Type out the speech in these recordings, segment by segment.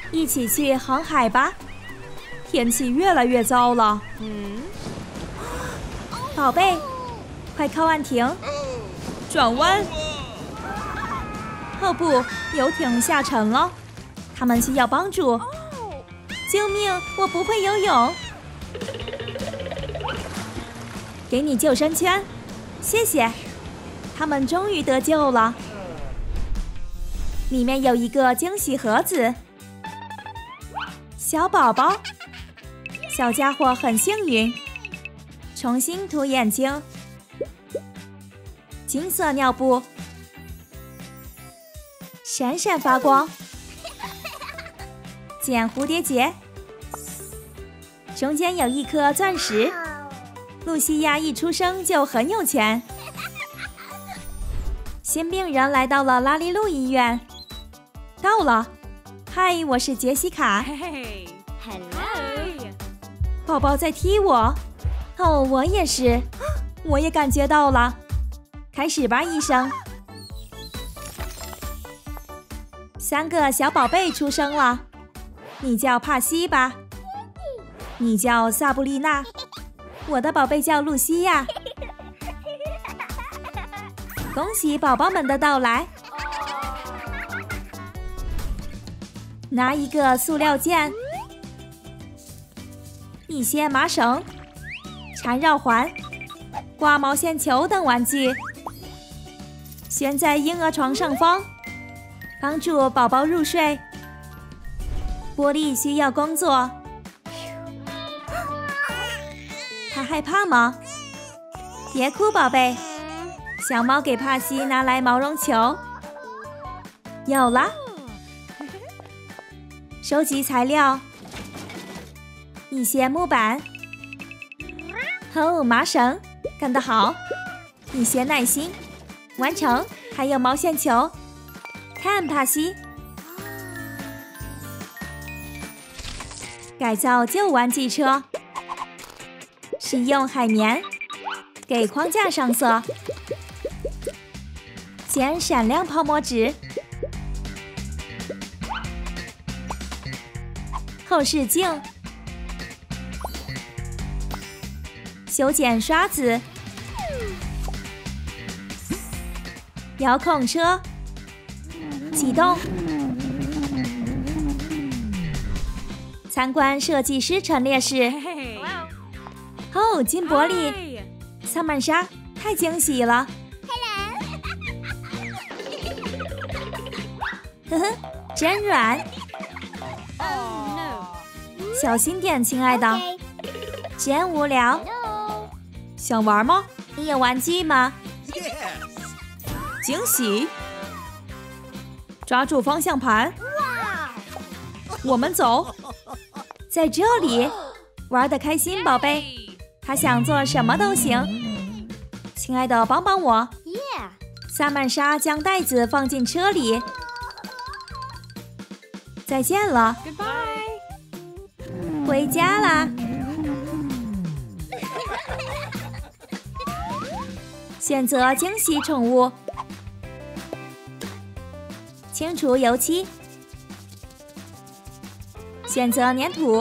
一起去航海吧。天气越来越糟了。宝贝，快靠岸停，转弯。哦不，游艇下沉了，他们需要帮助。救命！我不会游泳。给你救生圈，谢谢。他们终于得救了。里面有一个惊喜盒子。小宝宝，小家伙很幸运。重新涂眼睛，金色尿布，闪闪发光。剪蝴蝶结，中间有一颗钻石。露西亚一出生就很有钱。新病人来到了拉利路医院。到了，嗨，我是杰西卡。 Hello， 宝宝在踢我。哦，我也是，我也感觉到了。开始吧，医生。3个小宝贝出生了。你叫帕西吧，你叫萨布丽娜，我的宝贝叫露西亚。恭喜宝宝们的到来。拿一个塑料剑，一些麻绳、缠绕环、挂毛线球等玩具，悬在婴儿床上方，帮助宝宝入睡。玻璃需要工作。他害怕吗？别哭，宝贝。小猫给帕西拿来毛绒球。有了。收集材料，一些木板。哦，麻绳，干得好。一些耐心，完成。还有毛线球，看帕西。改造旧玩具车，使用海绵给框架上色，剪闪亮泡沫纸。后视镜，修剪刷子，遥控车，启动。参观设计师陈列室。哦，金伯利，萨曼莎，太惊喜了。呵呵，真软。小心点，亲爱的。真无聊。想玩吗？你有玩具吗？惊喜！抓住方向盘。我们走。在这里玩得开心，宝贝。他想做什么都行。亲爱的，帮帮我。萨曼莎将袋子放进车里。再见了。回家啦。选择惊喜宠物。清除油漆。选择粘土。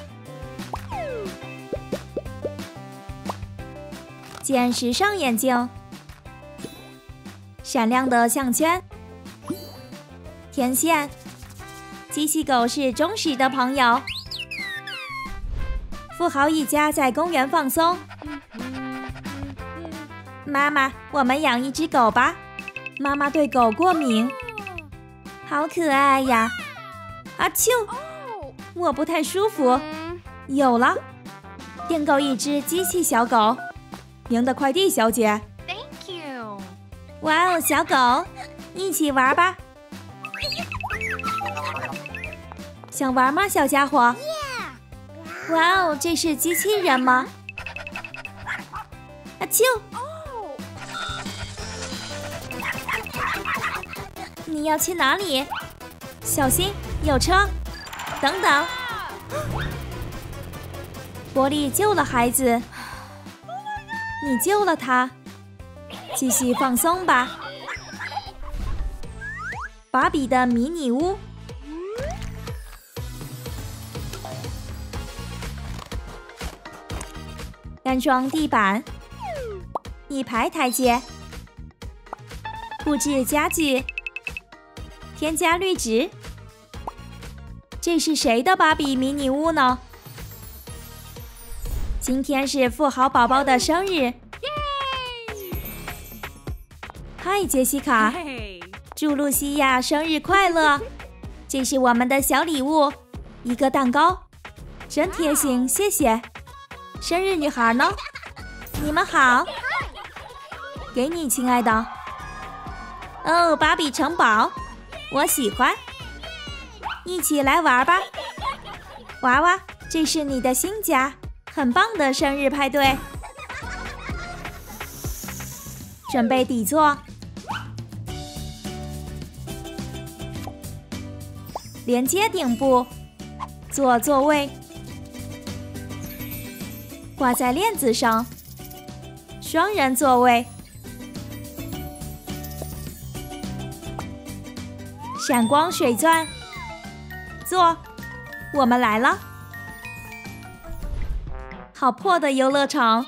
剪时尚眼镜。闪亮的项圈。天线。机器狗是忠实的朋友。富豪一家在公园放松。妈妈，我们养一只狗吧。妈妈对狗过敏。好可爱呀！阿丘，我不太舒服。有了，订购一只机器小狗。您的快递，小姐。 Thank you。 哇哦，小狗，一起玩吧。想玩吗，小家伙？哇哦，这是机器人吗？阿丘，你要去哪里？小心，有车！等等，波利救了孩子，你救了他，继续放松吧。芭比的迷你屋， 安装地板，一排台阶，布置家具，添加绿植。这是谁的芭比迷你屋呢？今天是富豪宝宝的生日。嗨，杰西卡，祝露西亚生日快乐！这是我们的小礼物，一个蛋糕，真贴心，谢谢。生日女孩呢？你们好，给你，亲爱的。哦，芭比城堡，我喜欢。一起来玩吧，娃娃，这是你的新家，很棒的生日派对。准备底座，连接顶部，做座位，挂在链子上，双人座位，闪光水钻。坐，我们来了。好破的游乐场。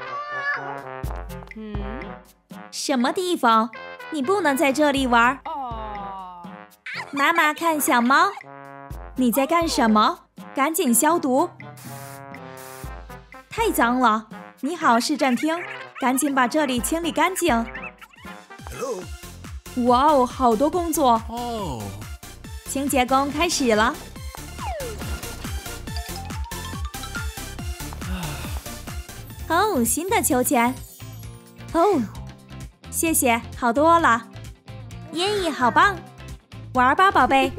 什么地方？你不能在这里玩。妈妈看小猫。你在干什么？赶紧消毒。太脏了。你好，市政厅，赶紧把这里清理干净。哇哦，好多工作。清洁工开始了。哦，新的秋千。哦，谢谢，好多了。耶，好棒！玩吧，宝贝。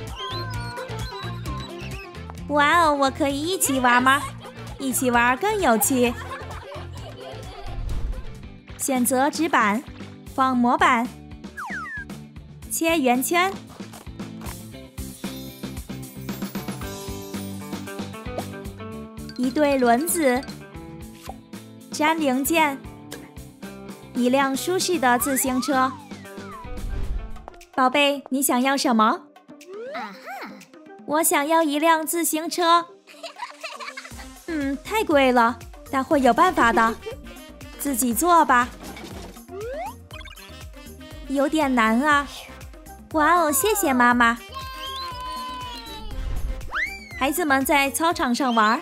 哇哦，我可以一起玩吗？一起玩更有趣。选择纸板，放模板，切圆圈。一对轮子，粘零件，一辆舒适的自行车。宝贝，你想要什么？我想要一辆自行车。太贵了，但会有办法的。自己做吧。有点难啊。哇哦，谢谢妈妈。孩子们在操场上玩。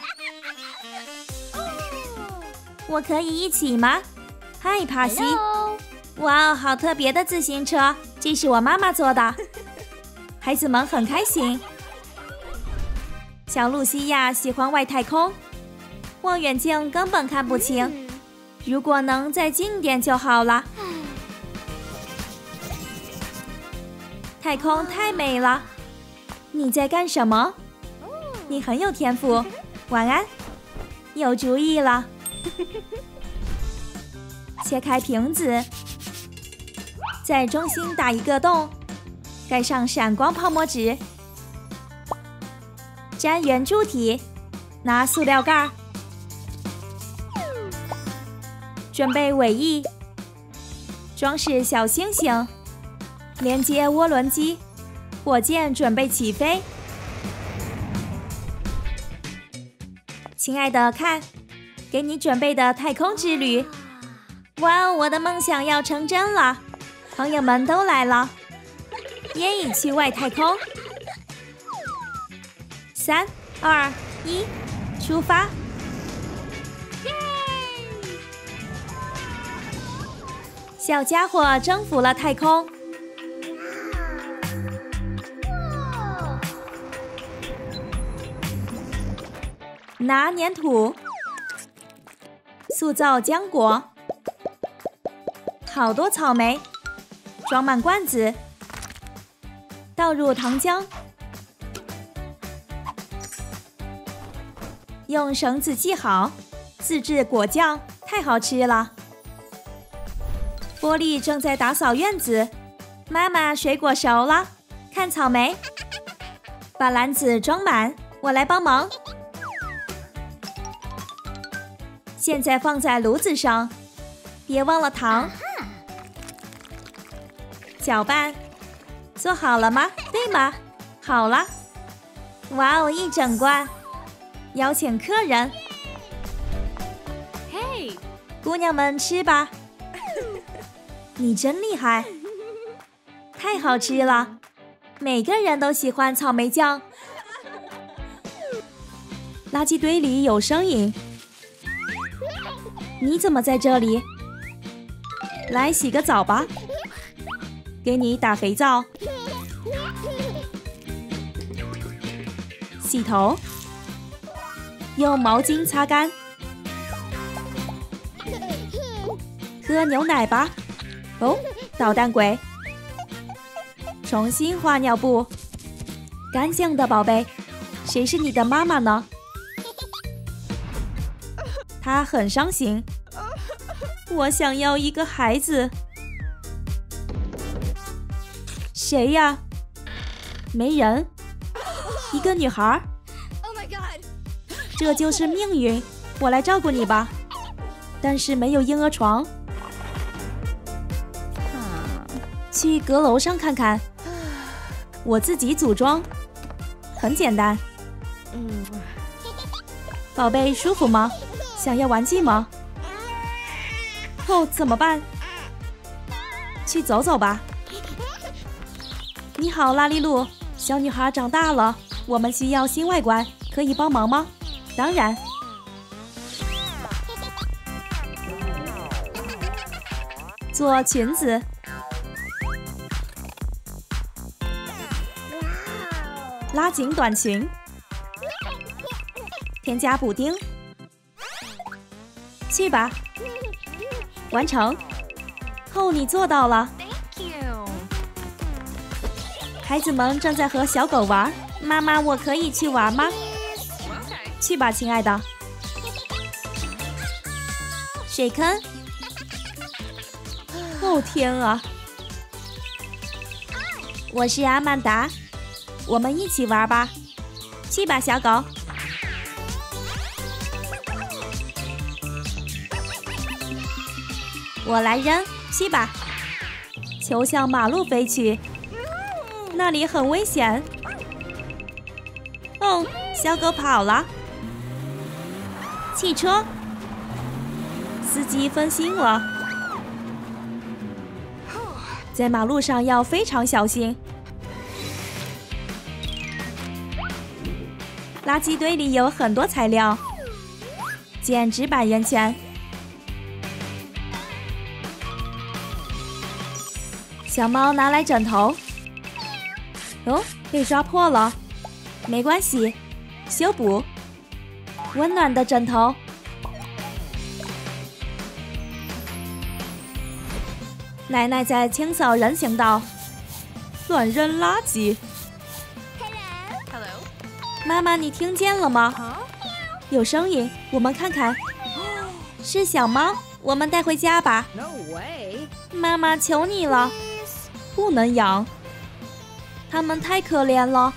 我可以一起吗？嗨，帕西。哇哦，好特别的自行车，这是我妈妈做的。孩子们很开心。小露西亚喜欢外太空，望远镜根本看不清，如果能再近点就好了。太空太美了。你在干什么？你很有天赋。晚安。有主意了。切开瓶子，在中心打一个洞，盖上闪光泡沫纸，粘圆柱体，拿塑料盖，准备尾翼，装饰小星星，连接涡轮机，火箭准备起飞。亲爱的，看，给你准备的太空之旅。哇哦，我的梦想要成真了！朋友们都来了，耶！去外太空。3、2、1，出发！小家伙征服了太空。拿粘土，塑造浆果，好多草莓，装满罐子，倒入糖浆，用绳子系好，自制果酱，太好吃了。波莉正在打扫院子，妈妈，水果熟了，看草莓，把篮子装满，我来帮忙。现在放在炉子上，别忘了糖。搅拌，做好了吗？对吗？好了。哇哦，一整罐！邀请客人。 姑娘们吃吧。你真厉害，太好吃了，每个人都喜欢草莓酱。垃圾堆里有声音，你怎么在这里？来洗个澡吧，给你打肥皂。洗头，用毛巾擦干。喝牛奶吧。哦，捣蛋鬼！重新换尿布。干净的宝贝，谁是你的妈妈呢？她很伤心。我想要一个孩子。谁呀？没人。一个女孩。这就是命运，我来照顾你吧。但是没有婴儿床。去阁楼上看看，我自己组装，很简单。宝贝，舒服吗？想要玩具吗？哦，怎么办？去走走吧。你好，拉力路，小女孩长大了，我们需要新外观，可以帮忙吗？当然。做裙子。拉紧短裙，添加补丁，去吧，完成。哦，你做到了。孩子们正在和小狗玩，妈妈，我可以去玩吗？去吧，亲爱的。水坑。哦天啊！我是阿曼达。我们一起玩吧，去吧，小狗。我来扔，去吧。球向马路飞去，那里很危险。哦，小狗跑了。汽车，司机分心了，在马路上要非常小心。垃圾堆里有很多材料，剪纸板圆圈。小猫拿来枕头，哦，被抓破了，没关系，修补。温暖的枕头。奶奶在清扫人行道，乱扔垃圾。妈妈，你听见了吗？有声音，我们看看。是小猫，我们带回家吧。妈妈，求你了，不能养，它们太可怜了。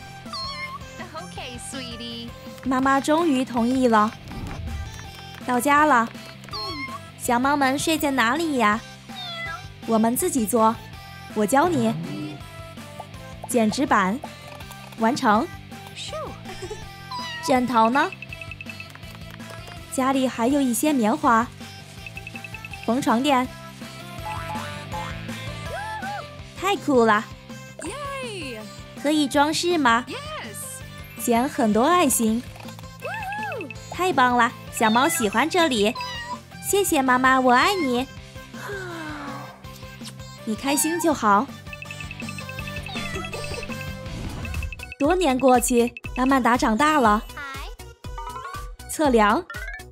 妈妈终于同意了。到家了，小猫们睡在哪里呀？我们自己做，我教你。剪纸板，完成。枕头呢？家里还有一些棉花。缝床垫，太酷了！可以装饰吗？剪很多爱心，太棒了！小猫喜欢这里，谢谢妈妈，我爱你。你开心就好。多年过去，阿曼达长大了。测量，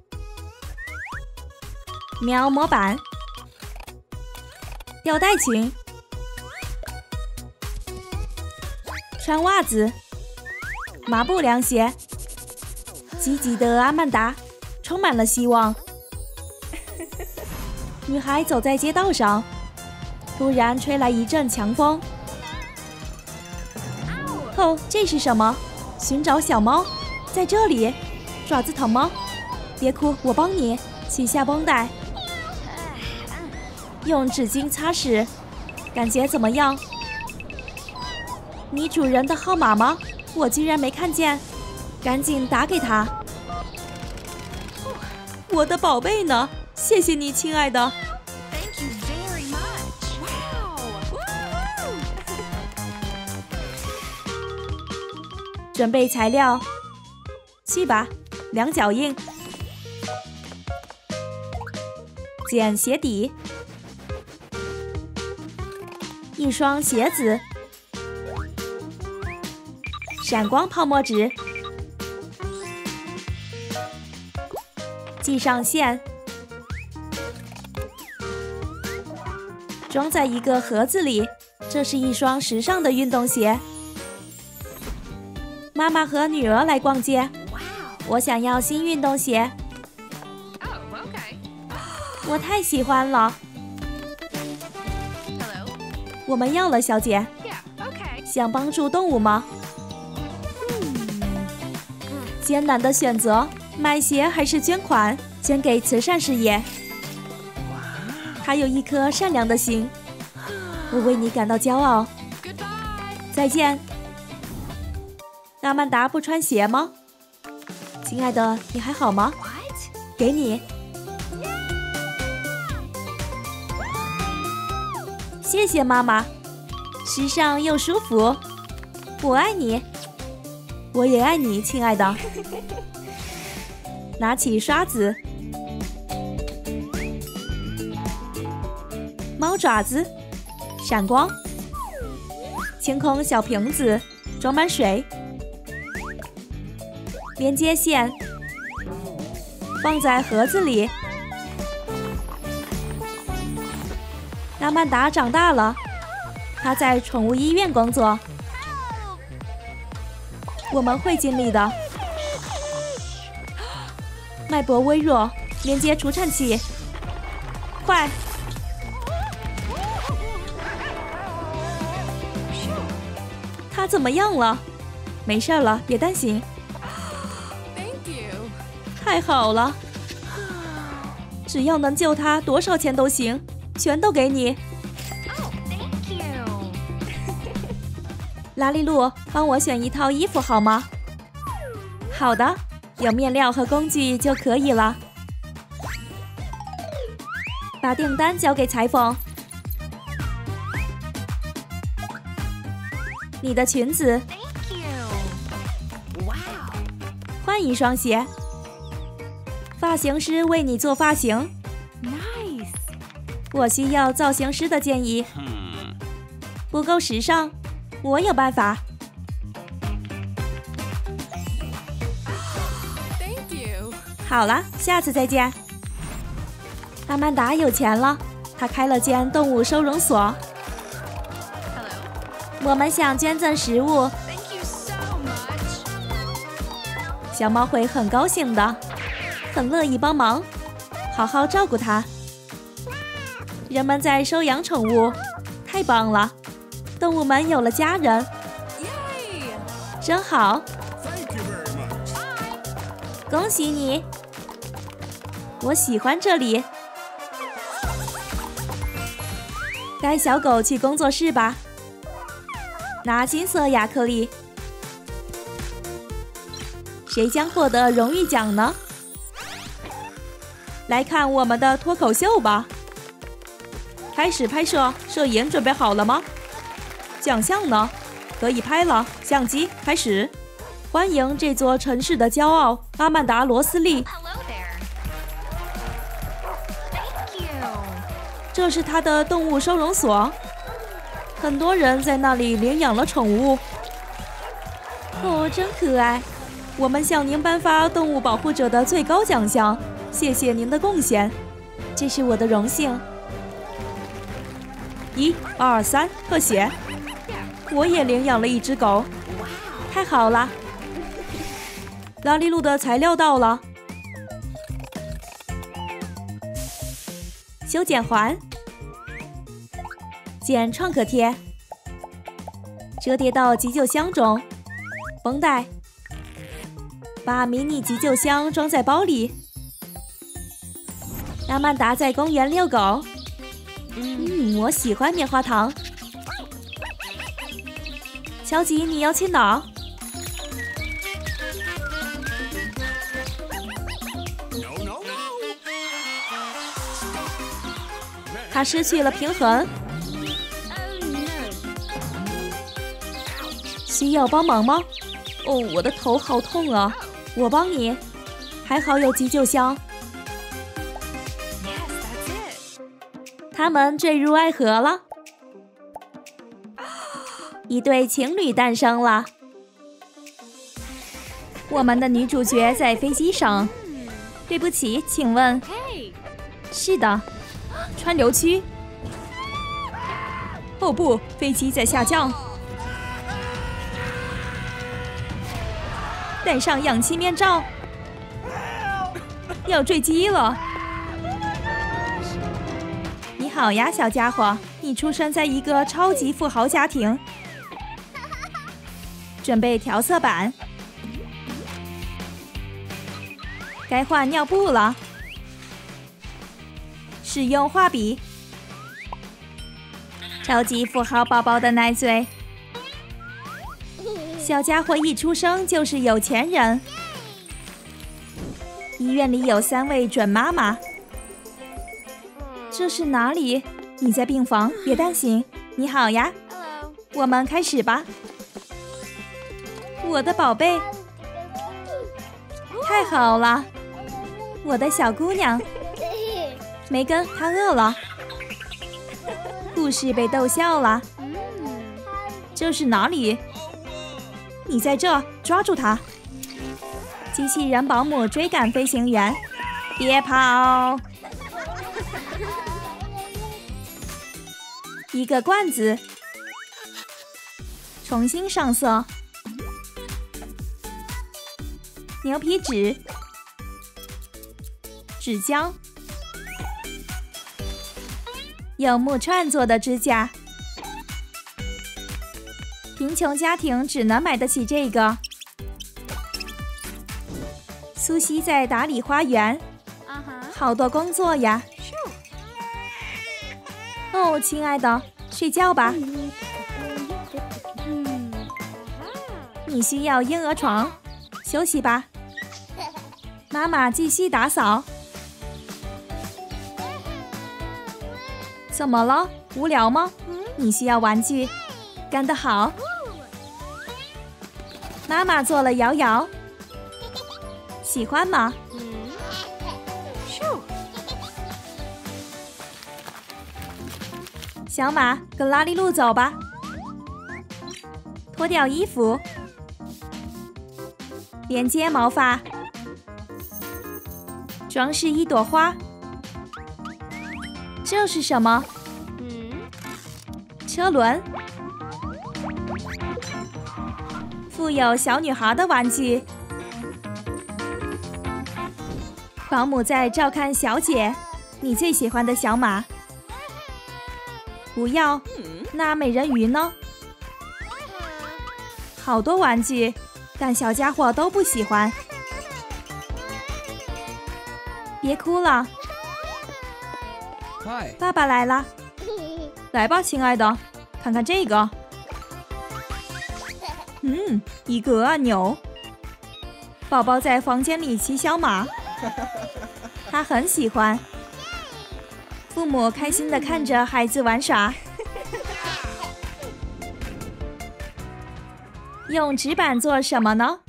描模板，吊带裙，穿袜子，麻布凉鞋。积极的阿曼达充满了希望。女孩走在街道上，突然吹来一阵强风。哦，这是什么？寻找小猫，在这里。爪子疼吗？别哭，我帮你取下绷带，用纸巾擦拭。感觉怎么样？你主人的号码吗？我居然没看见，赶紧打给他。我的宝贝呢？ 谢谢你，亲爱的。准备材料，去吧，量脚印，剪鞋底，一双鞋子，闪光泡沫纸，系上线，装在一个盒子里。这是一双时尚的运动鞋。妈妈和女儿来逛街，我想要新运动鞋。我太喜欢了。我们要了，小姐。想帮助动物吗？艰难的选择，买鞋还是捐款，捐给慈善事业。他有一颗善良的心，我为你感到骄傲。再见。阿曼达不穿鞋吗？亲爱的，你还好吗？给你。谢谢妈妈，时尚又舒服。我爱你。我也爱你，亲爱的。拿起刷子，猫爪子，闪光，清空小瓶子，装满水，连接线，放在盒子里。阿曼达长大了，他在宠物医院工作。我们会尽力的。脉搏微弱，连接除颤器，快！他怎么样了？没事了，别担心。太好了！只要能救他，多少钱都行，全都给你。拉力路，帮我选一套衣服好吗？好的，有面料和工具就可以了。把订单交给裁缝。你的裙子。换一双鞋。发型师为你做发型。Nice。我需要造型师的建议。不够时尚。我有办法。好了，下次再见。阿曼达有钱了，他开了间动物收容所。我们想捐赠食物。小猫会很高兴的，很乐意帮忙，好好照顾它。人们在收养宠物，太棒了。动物们有了家人，真好！恭喜你！我喜欢这里。带小狗去工作室吧，拿金色亚克力。谁将获得荣誉奖呢？来看我们的脱口秀吧！开始拍摄，摄影准备好了吗？奖项呢？可以拍了，相机开始。欢迎这座城市的骄傲，阿曼达·罗斯利。这是他的动物收容所，很多人在那里领养了宠物。哦，真可爱！我们向您颁发动物保护者的最高奖项，谢谢您的贡献，这是我的荣幸。1、2、3，特写。我也领养了一只狗，太好了！拉力路的材料到了，修剪环，剪创可贴，折叠到急救箱中，绷带，把迷你急救箱装在包里。阿曼达在公园遛狗，我喜欢棉花糖。乔吉，你要去哪儿？ 他失去了平衡。需要帮忙吗？哦，我的头好痛啊！我帮你。还好有急救箱。他们坠入爱河了，一对情侣诞生了。我们的女主角在飞机上。对不起，请问？是的，川流区。哦不，飞机在下降。戴上氧气面罩。要坠机了。你好呀，小家伙，你出生在一个超级富豪家庭。准备调色板。该换尿布了。使用画笔。超级富豪宝宝的奶嘴。小家伙一出生就是有钱人。医院里有3位准妈妈。这是哪里？你在病房，别担心。你好呀。我们开始吧。我的宝贝。太好了。我的小姑娘。梅根，她饿了。故事被逗笑了。这是哪里？你在这，抓住他！机器人保姆追赶飞行员，别跑！一个罐子，重新上色，牛皮纸，纸浆，用木串做的指甲。贫穷家庭只能买得起这个。苏西在打理花园，好多工作呀。哦，亲爱的，睡觉吧。你需要婴儿床，休息吧。妈妈继续打扫。怎么了？无聊吗？你需要玩具。干得好。妈妈做了摇摇，喜欢吗？小马跟拉力路走吧。脱掉衣服，连接毛发，装饰一朵花。这是什么？车轮。附有小女孩的玩具。保姆在照看小姐，你最喜欢的小马。不要，那美人鱼呢？好多玩具，但小家伙都不喜欢。别哭了。爸爸来了。来吧，亲爱的，看看这个。一个按钮。宝宝在房间里骑小马，他很喜欢。父母开心地看着孩子玩耍。用纸板做什么呢？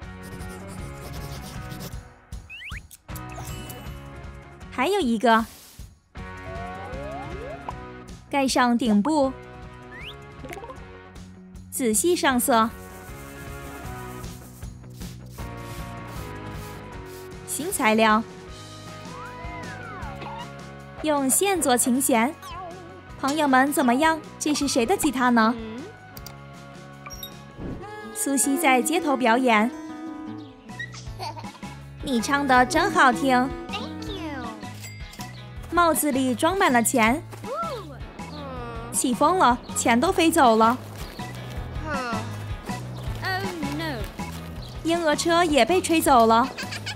还有一个，盖上顶部，仔细上色。新材料，用线做琴弦。朋友们怎么样？这是谁的吉他呢？苏西在街头表演。你唱的真好听。帽子里装满了钱。起风了，钱都飞走了。婴儿车也被吹走了。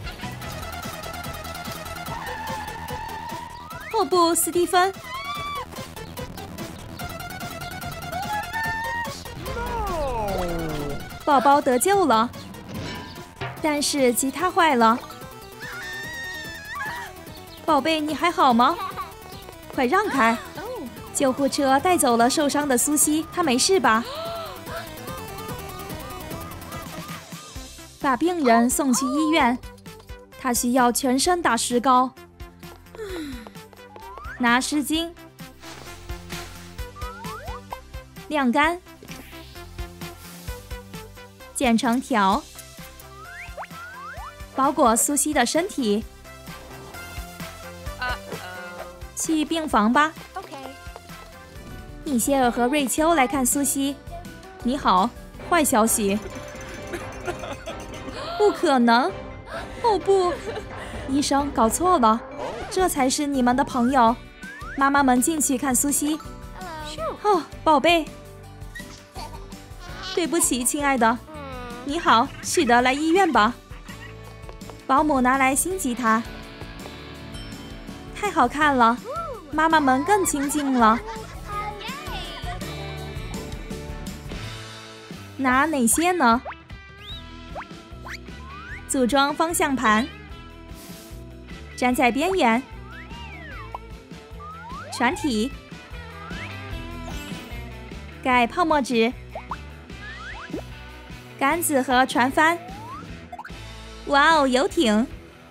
哦不，斯蒂芬！宝宝得救了，但是吉他坏了。宝贝，你还好吗？ 快让开！救护车带走了受伤的苏西，她没事吧？把病人送去医院，她需要全身打石膏。拿湿巾，晾干，剪成条，包裹苏西的身体。去病房吧。米歇尔和瑞秋来看苏西。你好，坏消息。不可能！哦不，医生搞错了，这才是你们的朋友。妈妈们进去看苏西。哦，宝贝。对不起，亲爱的。你好，是的，来医院吧。保姆拿来新吉他。太好看了，妈妈们更亲近了。拿哪些呢？组装方向盘，站在边缘，船体，盖泡沫纸，杆子和船帆。哇哦，游艇，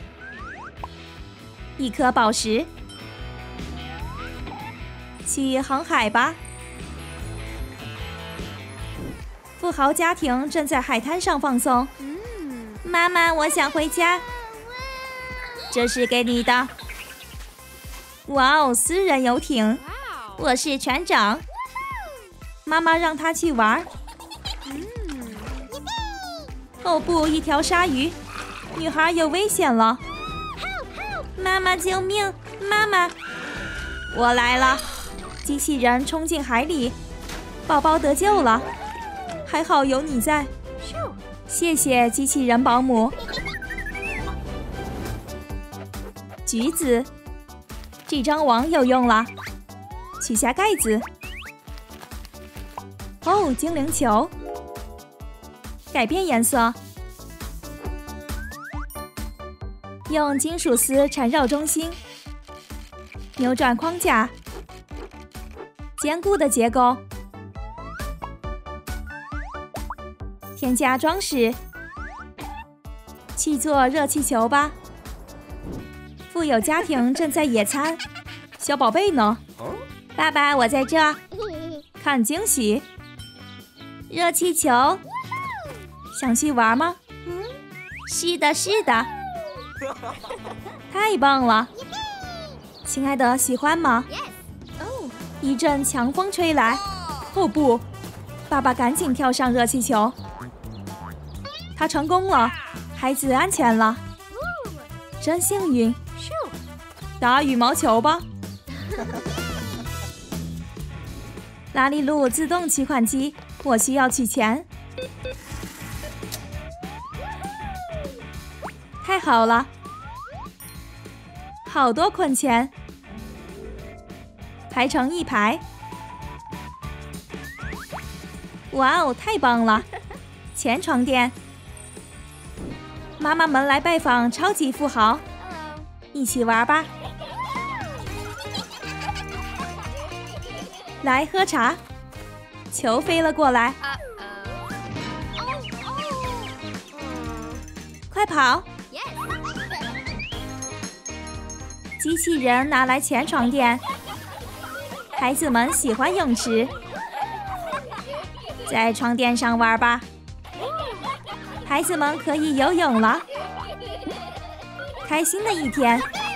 一颗宝石，去航海吧。富豪家庭正在海滩上放松。妈妈，我想回家。这是给你的。哇哦，私人游艇，我是船长。妈妈让他去玩。哦不，一条鲨鱼，女孩有危险了。妈妈，救命！妈妈，我来了。机器人冲进海里，宝宝得救了。还好有你在，谢谢机器人保姆。橘子，这张网有用了，取下盖子。哦，精灵球，改变颜色，用金属丝缠绕中心，扭转框架，坚固的结构。添加装饰，去做热气球吧。富有家庭正在野餐，小宝贝呢？爸爸，我在这。看惊喜，热气球，想去玩吗？是的，是的。太棒了，亲爱的，喜欢吗？一阵强风吹来，哦不，爸爸赶紧跳上热气球。他成功了，孩子安全了，真幸运。打羽毛球吧。拉力路自动取款机，我需要取钱。太好了，好多捆钱，排成一排。哇哦，太棒了！钱床垫。妈妈们来拜访超级富豪，一起玩吧。来喝茶，球飞了过来，快跑！机器人拿来钱床垫，孩子们喜欢泳池，在床垫上玩吧。孩子们可以游泳了，开心的一天。